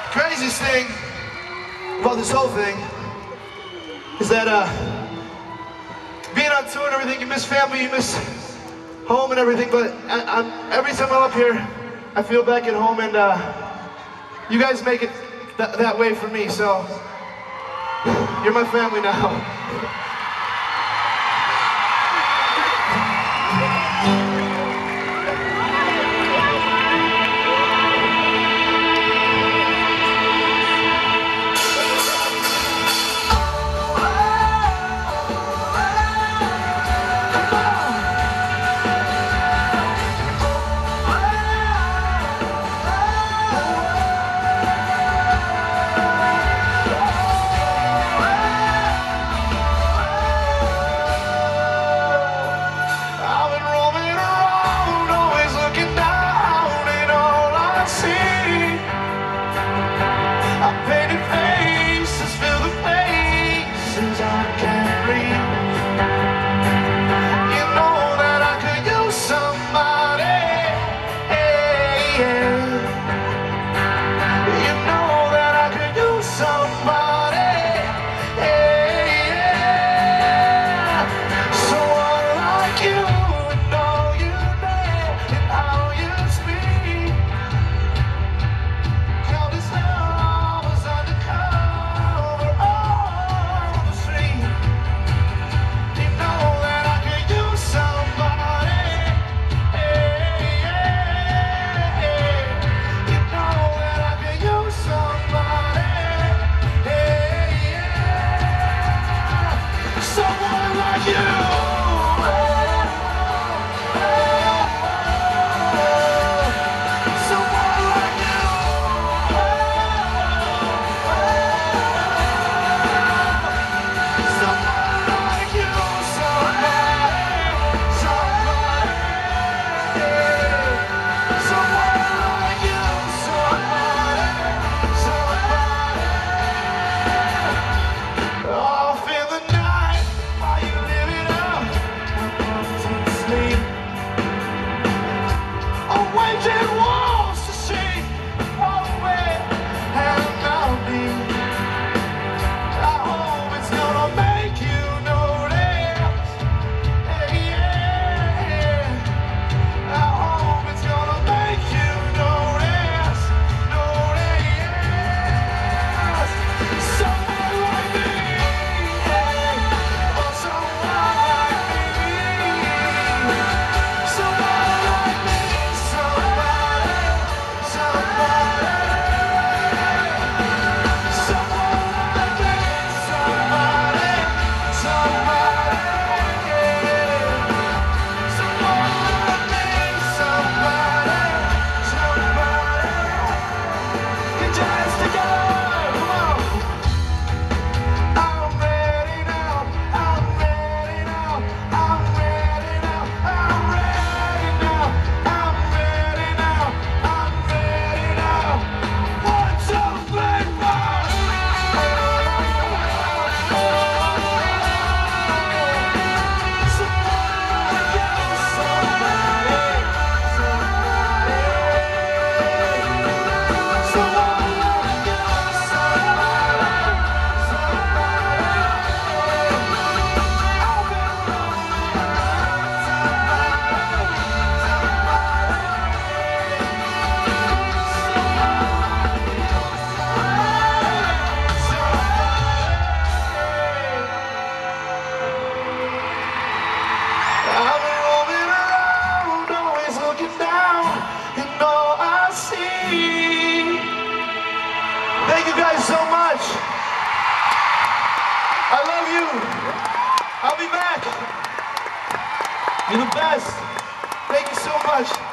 Craziest thing about this whole thing is that being on tour and everything, you miss family, you miss home and everything, but every time I'm up here, I feel back at home, and you guys make it that way for me, so you're my family now. Thank you guys so much. I love you. I'll be back. You're the best. Thank you so much.